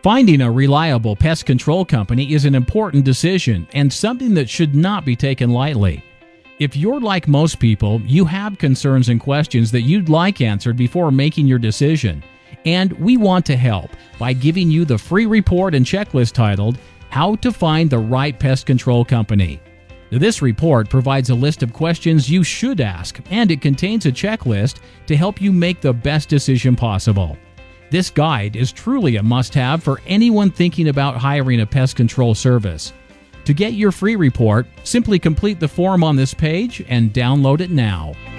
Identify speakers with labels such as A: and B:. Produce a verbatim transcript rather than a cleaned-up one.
A: Finding a reliable pest control company is an important decision and something that should not be taken lightly. If you're like most people, you have concerns and questions that you'd like answered before making your decision. And we want to help by giving you the free report and checklist titled, How to Find the Right Pest Control Company. This report provides a list of questions you should ask, and it contains a checklist to help you make the best decision possible. This guide is truly a must-have for anyone thinking about hiring a pest control service. To get your free report, simply complete the form on this page and download it now.